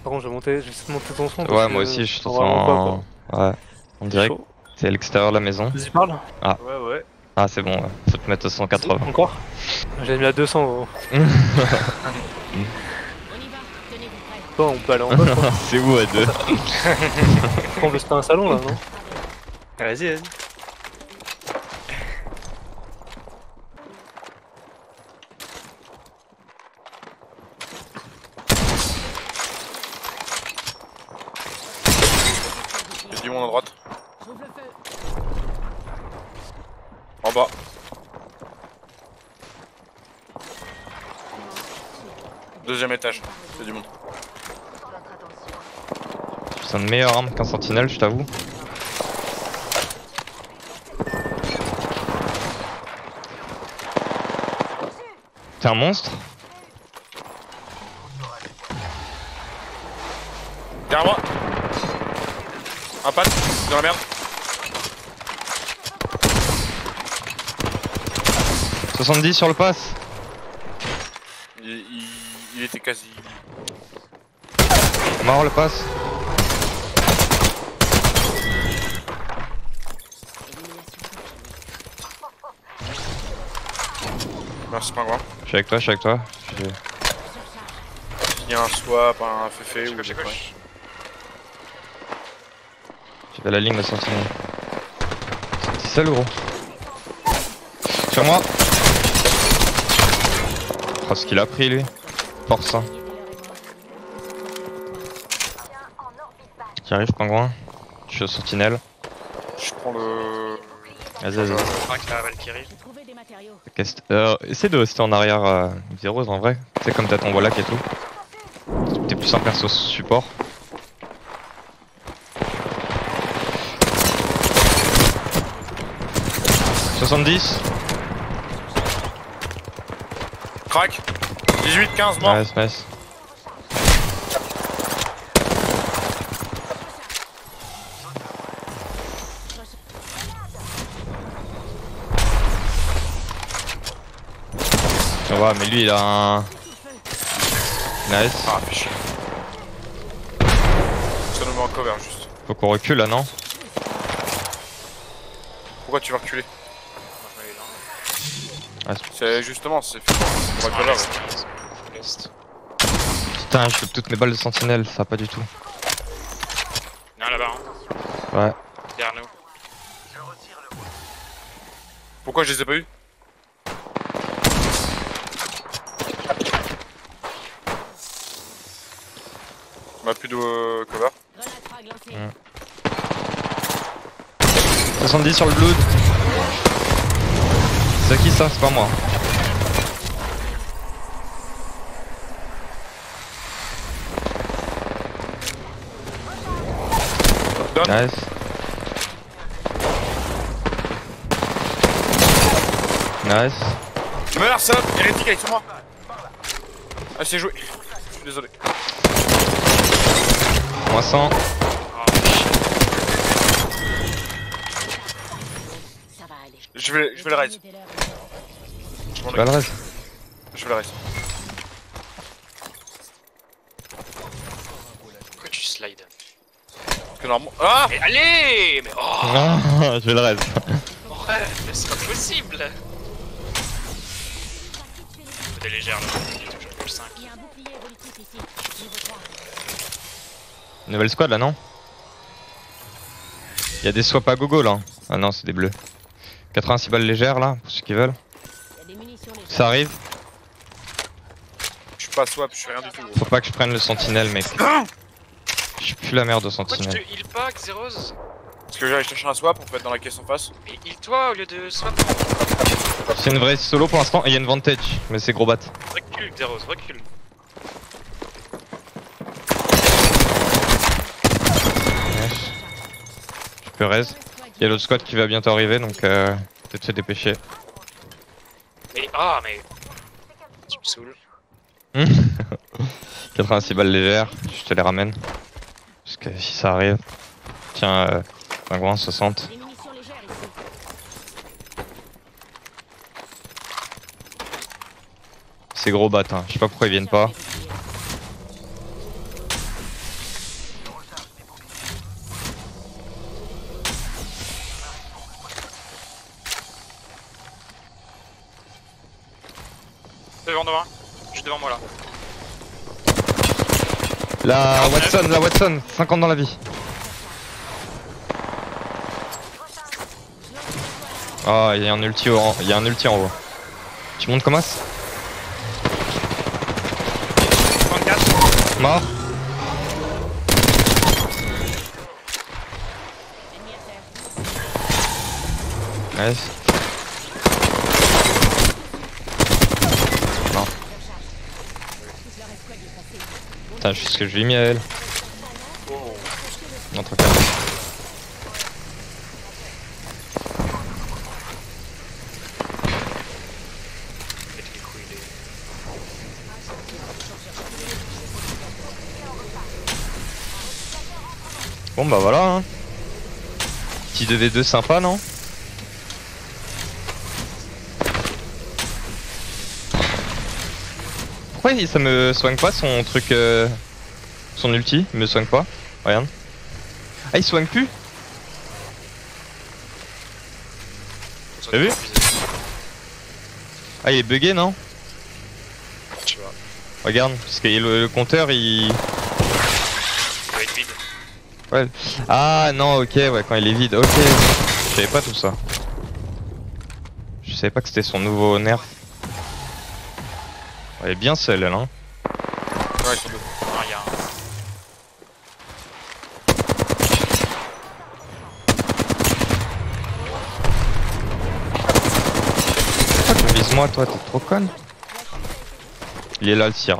Par contre, je vais essayer de monter ton son. Ouais, moi aussi, je t'entends. Ouais, on dirait que c'est à l'extérieur de la maison. Vas-y, parle. Ah. Ouais. Ah, c'est bon, ouais. Faut te mettre à 180. Encore? J'ai mis à 200 gros. Bon, on peut aller en bas, quoi. C'est où à deux? On veut se faire un salon là, non? Vas-y. Il y a du monde à droite. En bas. Deuxième étage, il y a du monde. C'est une meilleure arme qu'un sentinelle, je t'avoue. T'es un monstre? Derrière moi. Un pat, dans la merde. 70 sur le pass. Il était quasi... Mort le pass. Merci Pingouin. Je suis avec toi, Il y a un swap, un féfé ou... J'ai fait la ligne de sentinelle. C'est ça le gros. Sur moi. Oh, ce qu'il a pris lui. Force. Qui arrive, Pingouin. Je suis au sentinelle. Je prends le... Vas-y. Je craque la Valkyrie. Essaie de rester en arrière Zeros en vrai. Tu sais, comme t'as ton Wallach et tout. T'es plus un perso support. « 70. Crac. 18, 15, mort. Nice. Ça va, mais lui il a un... Nice. Ah, fais chier. Ça nous met en cover juste. Faut qu'on recule là, non? Pourquoi tu vas reculer? Ouais, c'est justement, c'est fait pour être cover. Putain, je fais toutes mes balles de sentinelle, ça va pas du tout. Non, là-bas. Ouais. Derrière nous. Pourquoi je les ai pas eu? On a plus de cover. 70 sur le blood. C'est qui ça? C'est pas moi. Nice. Nice. Meurs, salope! Hérétique, avec sur moi! Ah, c'est joué. Je suis désolé. Moins 100. Je vais le raise. Tu vas le reste. Je vais le raise. Pourquoi tu slides? Parce que normalement... Ah! Mais allez! Mais oh! Non, je vais le reste. Ouais, mais c'est pas possible! T'es légère là, il est toujours plus 5. Nouvelle squad là, non? Y'a des swaps à gogo là. Ah non, c'est des bleus. 86 balles légères là, pour ceux qui veulent. Ça arrive. Je suis pas swap, je suis rien du tout. Faut pas que je prenne le sentinelle, mec. Je suis plus la merde au Pourquoi tu sentinelle. te heal pas, Xeros? Parce que j'allais chercher un swap, on peut être dans la caisse en face. Mais heal toi au lieu de swap. C'est une vraie solo pour l'instant et il y a une vantage, mais c'est gros bat. Recule, Xeros, recule. Je peux raise. Il y a l'autre squad qui va bientôt arriver donc peut-être se dépêcher. Mais ah, mais. Tu me saoules. 86 balles légères, je te les ramène. Parce que si ça arrive. Tiens, Pingouin 60. C'est gros bat, hein. Je sais pas pourquoi ils viennent pas. Juste devant moi là. La Watson, 50 dans la vie. Oh, il y a un ulti en haut. Tu montes comment? 34. Mort. Nice. Non. Putain, je sais ce que je lui ai mis à elle. Entre quatre. Bon bah voilà hein. Petit 2v2 sympa non? Pourquoi ça me soigne pas son truc son ulti? Il me soigne pas. Regarde. Ah il soigne plus? T'as vu? Ah il est bugué non? Je sais pas. Regarde, parce que le compteur il... Il va être vide. Ouais. Ah non ok ouais quand il est vide, ok. Je savais pas tout ça. Je savais pas que c'était son nouveau nerf. Elle est bien seule elle hein. Ouais, ils sont deux. Non, il y a un. Pourquoi tu vises moi toi, t'es trop conne. Il est là le tir.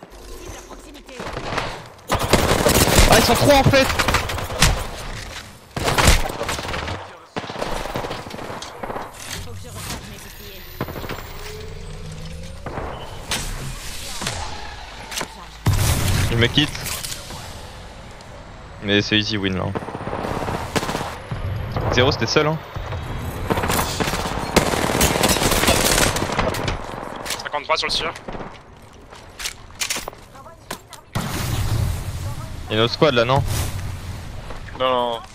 Ah ils sont trois en fait. Il me quitte. Mais c'est easy win là. 0 c'était seul hein. 53 sur le tir. Il y a une autre squad là non? Non, non.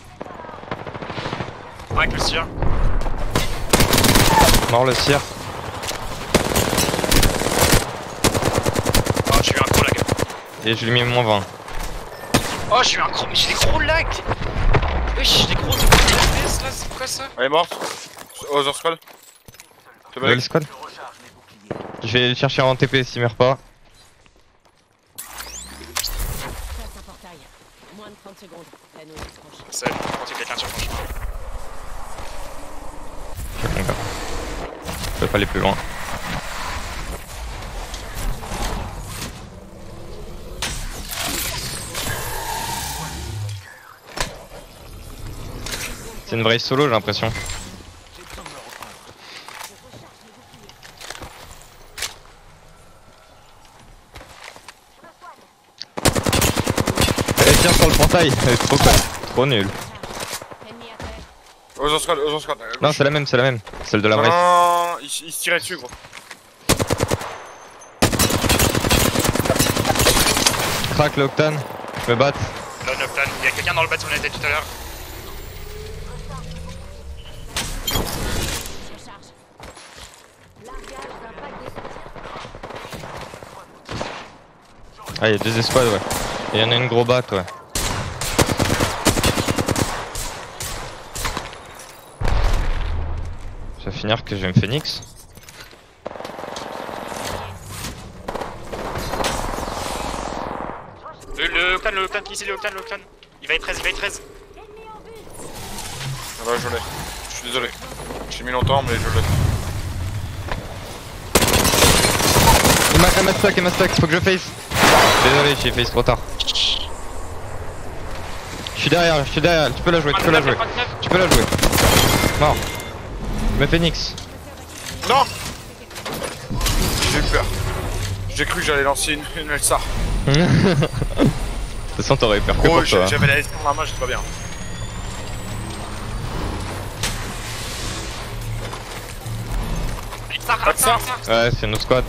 Un avec le tir. Mort le tir. Oh, j'ai eu un gros lag. Et je lui ai mis -20. Oh, j'ai eu un gros. Mais j'ai des gros lags. Wesh, j'ai des gros FPS là, c'est quoi ça? Elle est morte. Other squad. T'es Nouvelle squad. Je vais le chercher en TP s'il meurt pas. C'est quand il y a quelqu'un sur ton chemin. Je vais convaincre. Je peux pas aller plus loin. C'est une vraie solo j'ai l'impression. Elle tire sur le portail, elle est trop conne, trop nulle. Other squad, other squad. Non c'est la même, celle de la vraie. Non, il se tirait dessus gros. Crac le octane, je me batte. Là, Noctane, il y a quelqu'un dans le bâtiment où on était tout à l'heure. Ah il y a deux escouades ouais. Et il y en a une gros batte ouais. Ça va finir que je vais me phoenix. Le Octane, ici, le Octane. Il va être 13, il va être 13. Ah bah je l'ai. Je suis désolé. J'ai mis longtemps mais je l'ai. Elle m'a stack, faut que je face. Désolé, j'ai face trop tard. Je suis derrière, tu peux la jouer, Mort. Me phoenix. Non. J'ai eu peur. J'ai cru que j'allais lancer une Elsar. De toute façon t'aurais eu peur que Oh, pour toi. j'avais la S dans la main, j'étais pas bien. Ça. Ouais, c'est notre squad.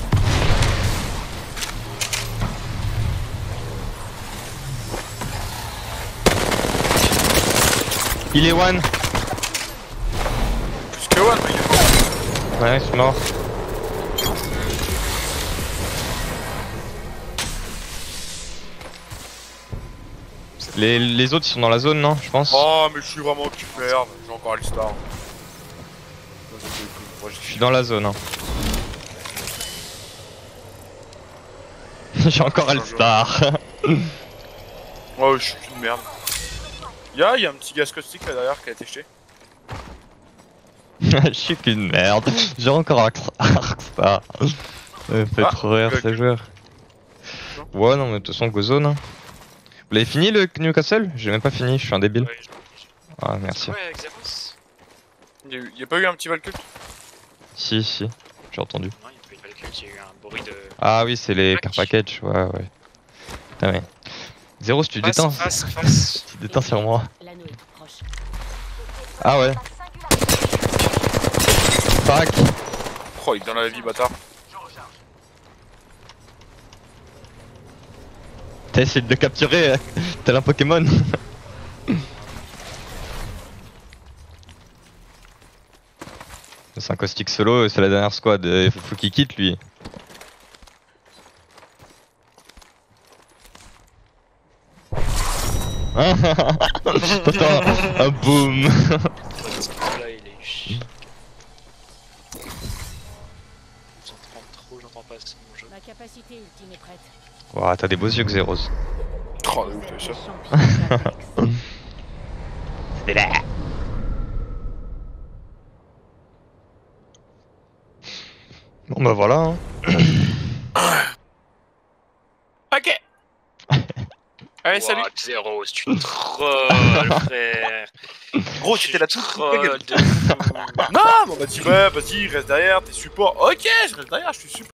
Il est one. Plus que one, mec. Ouais, je suis mort. Les autres ils sont dans la zone, non? Je pense. Oh, mais je suis vraiment cul merde. J'ai encore Alistar. Je suis dans la zone. Hein. J'ai encore Alistar. Oh, je suis qu'une merde. Y'a un petit gaz caustique là derrière qui a été jeté. Je suis qu'une merde. J'ai encore Arkstar. Ça me fait trop rire ces joueurs. Ouais, non, mais de toute façon, go zone. Hein. Vous l'avez fini le Newcastle? J'ai même pas fini, je suis un débile. Ouais, Ah, merci. ouais, avec Zeros. Y'a pas eu un petit Valkyrie? Si, si, j'ai entendu. Non, il y a pas eu de Valkyrie, il y a eu un bruit de. Ah oui, c'est les car package, ouais, ouais. Putain, mais. Zéro, si tu détends. Face. Tu détends sur moi. L'anneau est proche. Ah ouais. Fuck. Oh, il est dans la vie, bâtard. T'as essayé de le capturer, tel un Pokémon. C'est un caustique solo, c'est la dernière squad, il faut qu'il quitte lui. Attends, un boom. Là, il est chiant. 130 trop, j'entends pas, c'est mon jeu. Ma capacité ultime est prête. Ouah, t'as des beaux yeux, Xeros. Oh, ouf, t'es sûr. Champion d'Apex. C'est là. Bon bah voilà. Hein. Ok. Allez, salut. Wow, Zeros, tu trolls, frère. Gros, c'était la toute troll de fou. Non, mais on m'a dit, ouais, vas-y, reste derrière, t'es support. Ok, je reste derrière, je suis support.